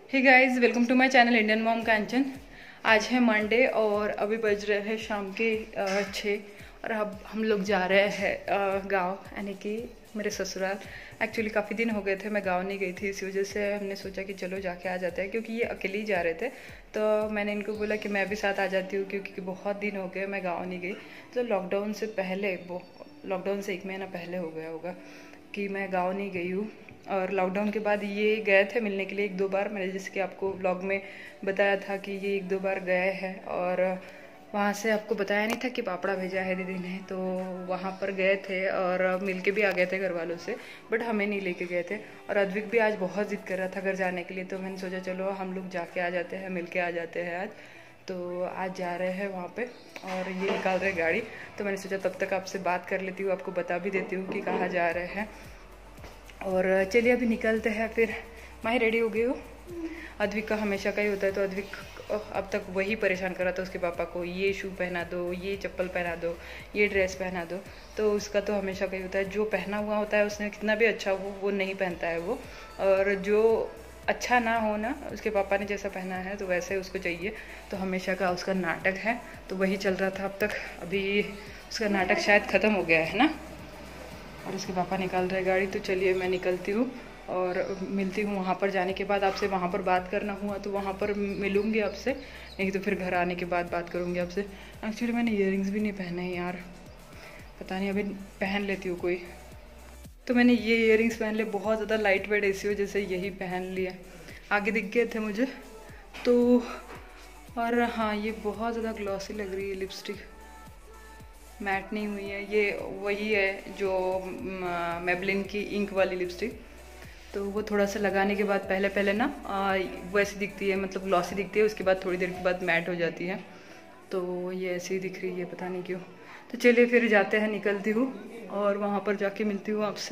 Hey guys, welcome to my channel Indian mom Kanchan. आज है Monday और अभी बज रहे हैं शाम के 6 और अब हम लोग जा रहे हैं गांव, यानी कि मेरे ससुराल। एक्चुअली काफ़ी दिन हो गए थे मैं गांव नहीं गई थी, इसी वजह से हमने सोचा कि चलो जाके आ जाते हैं, क्योंकि ये अकेले ही जा रहे थे। तो मैंने इनको बोला कि मैं भी साथ आ जाती हूँ, क्योंकि बहुत दिन हो गए मैं गाँव नहीं गई। तो लॉकडाउन से पहले, वो लॉकडाउन से 1 महीना पहले हो गया होगा कि मैं गाँव नहीं गई हूँ। और लॉकडाउन के बाद ये गए थे मिलने के लिए 1-2 बार। मैंने जैसे कि आपको व्लॉग में बताया था कि ये 1-2 बार गए हैं, और वहाँ से आपको बताया नहीं था कि पापड़ा भेजा है दीदी ने, तो वहाँ पर गए थे और मिल के भी आ गए थे घर वालों से, बट हमें नहीं लेके गए थे। और अद्विक भी आज बहुत जिद कर रहा था घर जाने के लिए, तो मैंने सोचा चलो हम लोग जाके आ जाते हैं, मिल के आ जाते हैं आज। तो आज जा रहे हैं वहाँ पे और ये निकाल रहे गाड़ी। तो मैंने सोचा तब तक आपसे बात कर लेती हूँ, आपको बता भी देती हूँ कि कहाँ जा रहे हैं। और चलिए अभी निकलते हैं फिर। मैं रेडी हो गई हूँ। अद्विक का हमेशा का ही होता है, तो अद्विक अब तक वही परेशान कर रहा था उसके पापा को, ये शू पहना दो, ये चप्पल पहना दो, ये ड्रेस पहना दो। तो उसका तो हमेशा का ही होता है, जो पहना हुआ होता है उसने कितना भी अच्छा हो वो नहीं पहनता है वो। और जो अच्छा ना हो ना, उसके पापा ने जैसा पहना है तो वैसे उसको चाहिए। तो हमेशा का उसका नाटक है, तो वही चल रहा था अब तक। अभी उसका नाटक शायद ख़त्म हो गया है ना, और उसके पापा निकाल रहे गाड़ी। तो चलिए मैं निकलती हूँ और मिलती हूँ वहाँ पर जाने के बाद आपसे। वहाँ पर बात करना हुआ तो वहाँ पर मिलूँगी आपसे, नहीं तो फिर घर आने के बाद बात करूँगी आपसे। एक्चुअली मैंने ईयरिंग्स भी नहीं पहने हैं यार, पता नहीं, अभी पहन लेती हूँ कोई। तो मैंने ये ईयरिंग्स पहन लिए, बहुत ज़्यादा लाइट वेट ऐसी वजह से यही पहन लिए। आगे दिख गए थे मुझे तो। और हाँ, ये बहुत ज़्यादा ग्लॉसी लग रही है लिपस्टिक, मैट नहीं हुई है। ये वही है जो मेबलिन की इंक वाली लिपस्टिक। तो वो थोड़ा सा लगाने के बाद पहले पहले ना वैसी दिखती है, मतलब ग्लॉसी दिखती है, उसके बाद थोड़ी देर के बाद मैट हो जाती है। तो ये ऐसी ही दिख रही है, पता नहीं क्यों। तो चलिए फिर जाते हैं, निकलती हूँ और वहाँ पर जाके मिलती हूँ आपसे।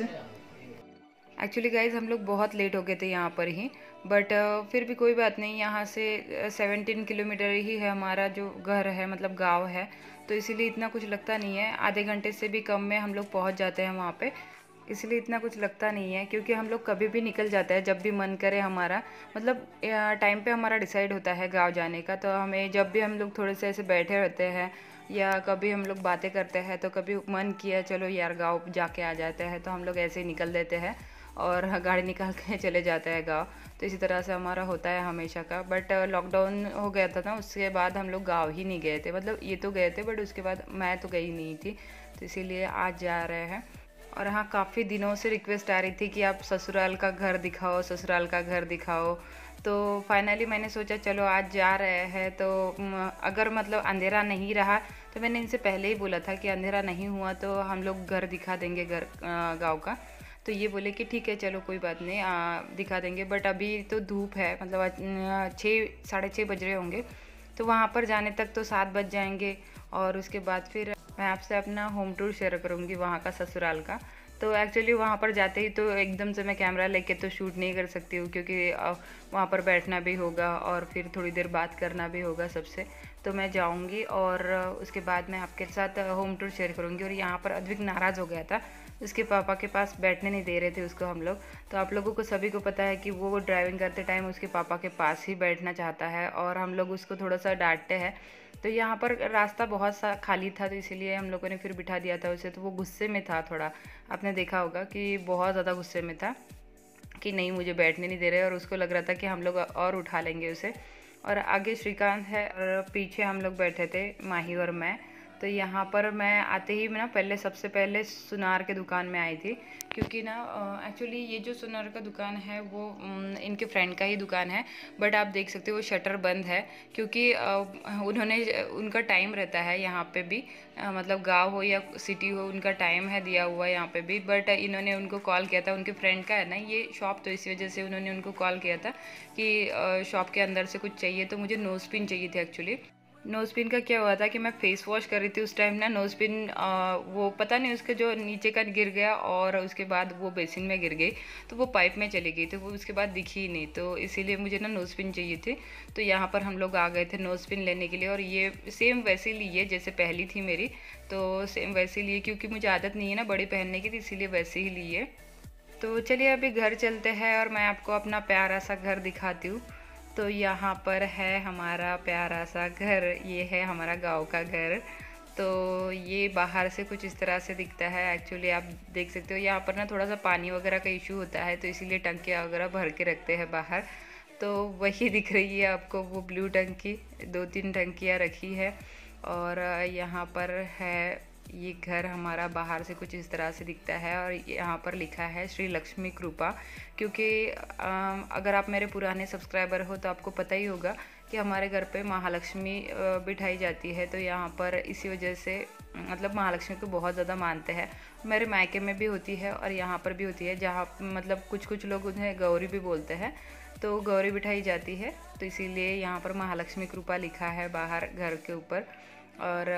एक्चुअली गाइज हम लोग बहुत लेट हो गए थे यहाँ पर ही, बट फिर भी कोई बात नहीं। यहाँ से 17 किलोमीटर ही है हमारा जो घर है, मतलब गांव है, तो इसीलिए इतना कुछ लगता नहीं है। आधे घंटे से भी कम में हम लोग पहुँच जाते हैं वहाँ पे, इसलिए इतना कुछ लगता नहीं है। क्योंकि हम लोग कभी भी निकल जाते हैं जब भी मन करे हमारा, मतलब टाइम पे हमारा डिसाइड होता है गांव जाने का। तो हमें जब भी हम लोग थोड़े से ऐसे बैठे रहते हैं या कभी हम लोग बातें करते हैं, तो कभी मन किया चलो यार गांव जाके आ जाते हैं, तो हम लोग ऐसे ही निकल देते हैं और गाड़ी निकाल के चले जाते हैं गाँव। तो इसी तरह से हमारा होता है हमेशा का। बट लॉकडाउन हो गया था ना, उसके बाद हम लोग गाँव ही नहीं गए थे। मतलब ये तो गए थे बट उसके बाद मैं तो गई नहीं थी, तो इसीलिए आज जा रहे हैं। और हाँ, काफ़ी दिनों से रिक्वेस्ट आ रही थी कि आप ससुराल का घर दिखाओ, ससुराल का घर दिखाओ। तो फाइनली मैंने सोचा चलो आज जा रहे हैं। तो अगर मतलब अंधेरा नहीं रहा, तो मैंने इनसे पहले ही बोला था कि अंधेरा नहीं हुआ तो हम लोग घर दिखा देंगे, घर गाँव का। तो ये बोले कि ठीक है चलो कोई बात नहीं, दिखा देंगे। बट अभी तो धूप है, मतलब 6-6:30 बज रहे होंगे, तो वहाँ पर जाने तक तो 7 बज जाएंगे। और उसके बाद फिर मैं आपसे अपना होम टूर शेयर करूँगी वहाँ का, ससुराल का। तो एक्चुअली वहाँ पर जाते ही तो एकदम से मैं कैमरा लेके तो शूट नहीं कर सकती हूँ, क्योंकि वहाँ पर बैठना भी होगा और फिर थोड़ी देर बात करना भी होगा सबसे। तो मैं जाऊँगी और उसके बाद मैं आपके साथ होम टूर शेयर करूँगी। और यहाँ पर अद्विक नाराज़ हो गया था, उसके पापा के पास बैठने नहीं दे रहे थे उसको हम लोग। तो आप लोगों को सभी को पता है कि वो ड्राइविंग करते टाइम उसके पापा के पास ही बैठना चाहता है, और हम लोग उसको थोड़ा सा डांटते हैं। तो यहाँ पर रास्ता बहुत सा खाली था, तो इसीलिए हम लोगों ने फिर बिठा दिया था उसे। तो वो गुस्से में था थोड़ा, आपने देखा होगा कि बहुत ज़्यादा गुस्से में था कि नहीं मुझे बैठने नहीं दे रहे, और उसको लग रहा था कि हम लोग और उठा लेंगे उसे। और आगे श्रीकांत है और पीछे हम लोग बैठे थे, माही और मैं। तो यहाँ पर मैं आते ही ना पहले, सबसे पहले सुनार के दुकान में आई थी, क्योंकि ना एक्चुअली ये जो सुनार का दुकान है वो इनके फ्रेंड का ही दुकान है। बट आप देख सकते हो वो शटर बंद है, क्योंकि उन्होंने, उनका टाइम रहता है यहाँ पे भी, मतलब गांव हो या सिटी हो, उनका टाइम है दिया हुआ यहाँ पे भी। बट इन्होंने उनको कॉल किया था, उनके फ्रेंड का है ना ये शॉप, तो इसी वजह से उन्होंने उनको कॉल किया था कि शॉप के अंदर से कुछ चाहिए। तो मुझे नोज पिन चाहिए थी एक्चुअली। नोज पिन का क्या हुआ था कि मैं फेस वॉश कर रही थी उस टाइम ना, नोज पिन वो पता नहीं उसके जो नीचे का गिर गया, और उसके बाद वो बेसिन में गिर गई, तो वो पाइप में चली गई, तो वो उसके बाद दिखी ही नहीं। तो इसीलिए मुझे ना नोज पिन चाहिए थे। तो यहाँ पर हम लोग आ गए थे नोज पिन लेने के लिए, और ये सेम वैसे ली है जैसे पहली थी मेरी, तो सेम वैसे लिए, क्योंकि मुझे आदत नहीं है ना बड़ी पहनने की, तो इसीलिए वैसे ही ली है। तो चलिए अभी घर चलते हैं और मैं आपको अपना प्यारा सा घर दिखाती हूँ। तो यहाँ पर है हमारा प्यारा सा घर, ये है हमारा गांव का घर। तो ये बाहर से कुछ इस तरह से दिखता है। एक्चुअली आप देख सकते हो यहाँ पर ना थोड़ा सा पानी वगैरह का इशू होता है, तो इसीलिए टंकियाँ वगैरह भर के रखते हैं बाहर। तो वही दिख रही है आपको वो ब्लू टंकी, 2-3 टंकियाँ रखी है। और यहाँ पर है ये घर हमारा, बाहर से कुछ इस तरह से दिखता है। और यहाँ पर लिखा है श्री लक्ष्मी कृपा, क्योंकि अगर आप मेरे पुराने सब्सक्राइबर हो तो आपको पता ही होगा कि हमारे घर पे महालक्ष्मी बिठाई जाती है। तो यहाँ पर इसी वजह से मतलब महालक्ष्मी को बहुत ज़्यादा मानते हैं। मेरे मायके में भी होती है और यहाँ पर भी होती है, जहाँ मतलब कुछ लोग उन्हें गौरी भी बोलते हैं। तो गौरी बिठाई जाती है, तो इसीलिए यहाँ पर महालक्ष्मी कृपा लिखा है बाहर घर के ऊपर। और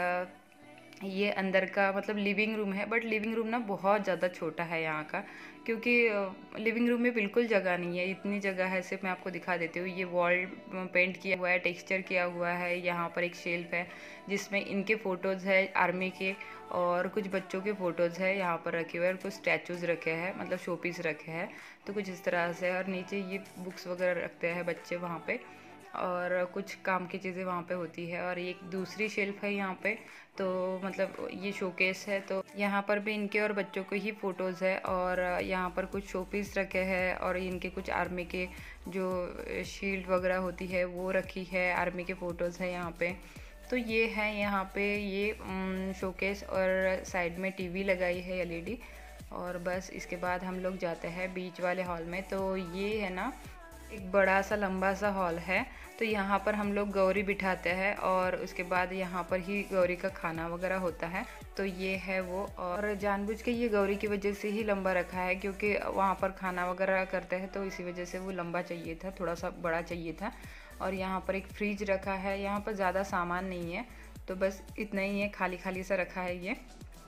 ये अंदर का मतलब लिविंग रूम है, बट लिविंग रूम ना बहुत ज़्यादा छोटा है यहाँ का, क्योंकि लिविंग रूम में बिल्कुल जगह नहीं है। इतनी जगह है, सिर्फ मैं आपको दिखा देती हूँ। ये वॉल पेंट किया हुआ है, टेक्सचर किया हुआ है। यहाँ पर एक शेल्फ है जिसमें इनके फ़ोटोज़ है आर्मी के, और कुछ बच्चों के फ़ोटोज़ है यहाँ पर रखे हुए हैं, और कुछ स्टैचूज़ रखे हैं, मतलब शो पीस रखे हैं। तो कुछ इस तरह से। और नीचे ये बुक्स वगैरह रखते हैं बच्चे वहाँ पे, और कुछ काम की चीज़ें वहाँ पे होती है। और एक दूसरी शेल्फ है यहाँ पे, तो मतलब ये शोकेस है। तो यहाँ पर भी इनके और बच्चों के ही फ़ोटोज़ है। और यहाँ पर कुछ शोपीस रखे हैं, और इनके कुछ आर्मी के जो शील्ड वगैरह होती है वो रखी है, आर्मी के फ़ोटोज़ है यहाँ पे। तो ये है यहाँ पे ये शोकेस, और साइड में टीवी लगाई है एलईडी। और बस इसके बाद हम लोग जाते हैं बीच वाले हॉल में। तो ये है ना एक बड़ा सा लंबा सा हॉल है। तो यहाँ पर हम लोग गौरी बिठाते हैं, और उसके बाद यहाँ पर ही गौरी का खाना वगैरह होता है। तो ये है वो। और जानबूझ के ये गौरी की वजह से ही लंबा रखा है, क्योंकि वहाँ पर खाना वगैरह करते हैं, तो इसी वजह से वो लंबा चाहिए था, थोड़ा सा बड़ा चाहिए था। और यहाँ पर एक फ्रिज रखा है। यहाँ पर ज़्यादा सामान नहीं है, तो बस इतना ही है, खाली खाली सा रखा है ये।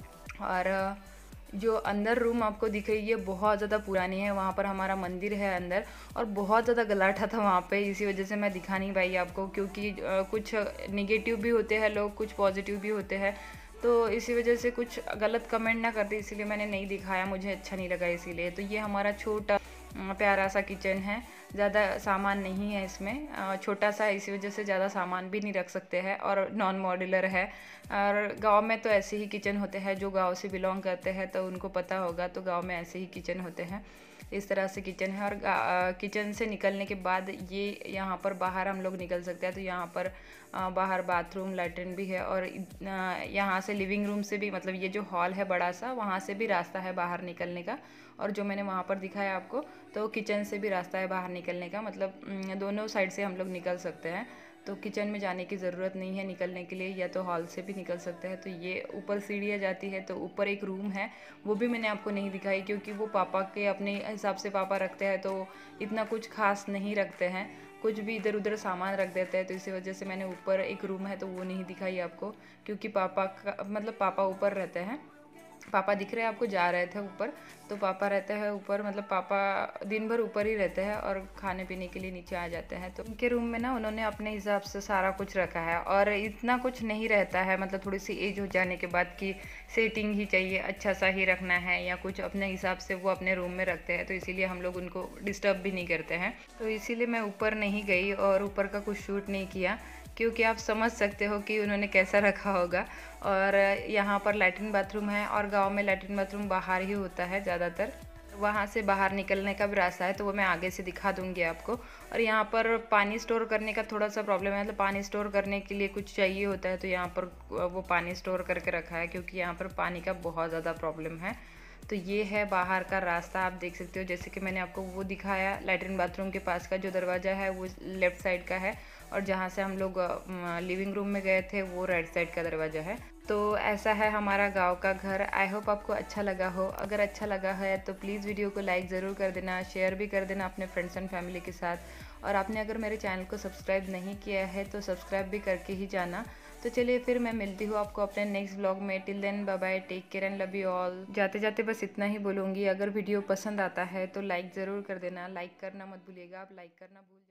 और जो अंदर रूम आपको दिख रही है बहुत ज़्यादा पुरानी है। वहाँ पर हमारा मंदिर है अंदर, और बहुत ज़्यादा गलाठा था वहाँ पे, इसी वजह से मैं दिखा नहीं पाई आपको, क्योंकि कुछ निगेटिव भी होते हैं लोग, कुछ पॉजिटिव भी होते हैं। तो इसी वजह से कुछ गलत कमेंट ना करते, इसीलिए मैंने नहीं दिखाया, मुझे अच्छा नहीं लगा इसीलिए। तो ये हमारा छोटा प्यारा सा किचन है, ज़्यादा सामान नहीं है इसमें, छोटा सा, इसी वजह से ज़्यादा सामान भी नहीं रख सकते हैं। और नॉन मॉड्यूलर है। और गांव में तो ऐसे ही किचन होते हैं, जो गांव से बिलोंग करते हैं तो उनको पता होगा, तो गांव में ऐसे ही किचन होते हैं। इस तरह से किचन है। और किचन से निकलने के बाद ये यहाँ पर बाहर हम लोग निकल सकते हैं। तो यहाँ पर बाहर बाथरूम लैट्रिन भी है। और यहाँ से लिविंग रूम से भी, मतलब ये जो हॉल है बड़ा सा, वहाँ से भी रास्ता है बाहर निकलने का। और जो मैंने वहाँ पर दिखाया आपको, तो किचन से भी रास्ता है बाहर निकलने का, मतलब दोनों साइड से हम लोग निकल सकते हैं। तो किचन में जाने की ज़रूरत नहीं है निकलने के लिए, या तो हॉल से भी निकल सकते हैं। तो ये ऊपर सीढ़ियाँ जाती है, तो ऊपर एक रूम है, वो भी मैंने आपको नहीं दिखाई, क्योंकि वो पापा के अपने हिसाब से पापा रखते हैं, तो इतना कुछ खास नहीं रखते हैं, कुछ भी इधर उधर सामान रख देते हैं। तो इसी वजह से मैंने ऊपर एक रूम है तो वो नहीं दिखाई आपको, क्योंकि पापा का मतलब पापा ऊपर रहते हैं। पापा दिख रहे हैं आपको, जा रहे थे ऊपर, तो पापा रहते हैं ऊपर, मतलब पापा दिन भर ऊपर ही रहते हैं, और खाने पीने के लिए नीचे आ जाते हैं। तो उनके रूम में ना उन्होंने अपने हिसाब से सारा कुछ रखा है, और इतना कुछ नहीं रहता है, मतलब थोड़ी सी एज हो जाने के बाद की सेटिंग ही चाहिए, अच्छा सा ही रखना है, या कुछ अपने हिसाब से वो अपने रूम में रखते हैं। तो इसीलिए हम लोग उनको डिस्टर्ब भी नहीं करते हैं। तो इसीलिए मैं ऊपर नहीं गई और ऊपर का कुछ शूट नहीं किया, क्योंकि आप समझ सकते हो कि उन्होंने कैसा रखा होगा। और यहाँ पर लैट्रिन बाथरूम है, और गांव में लैट्रिन बाथरूम बाहर ही होता है ज़्यादातर। वहाँ से बाहर निकलने का भी रास्ता है, तो वो मैं आगे से दिखा दूँगी आपको। और यहाँ पर पानी स्टोर करने का थोड़ा सा प्रॉब्लम है, मतलब पानी स्टोर करने के लिए कुछ चाहिए होता है, तो यहाँ पर वो पानी स्टोर करके रखा है, क्योंकि यहाँ पर पानी का बहुत ज़्यादा प्रॉब्लम है। तो ये है बाहर का रास्ता, आप देख सकते हो, जैसे कि मैंने आपको वो दिखाया। लैट्रिन बाथरूम के पास का जो दरवाज़ा है वो लेफ़्ट साइड का है, और जहाँ से हम लोग लिविंग रूम में गए थे वो राइट साइड का दरवाज़ा है। तो ऐसा है हमारा गांव का घर। आई होप आपको अच्छा लगा हो। अगर अच्छा लगा है तो प्लीज़ वीडियो को लाइक ज़रूर कर देना, शेयर भी कर देना अपने फ्रेंड्स एंड फैमिली के साथ। और आपने अगर मेरे चैनल को सब्सक्राइब नहीं किया है तो सब्सक्राइब भी करके ही जाना। तो चलिए फिर मैं मिलती हूँ आपको अपने नेक्स्ट ब्लॉग में। Till then bye bye, take care and love you all. जाते जाते बस इतना ही बोलूँगी, अगर वीडियो पसंद आता है तो लाइक ज़रूर कर देना, लाइक करना मत भूलिएगा, आप लाइक करना भूल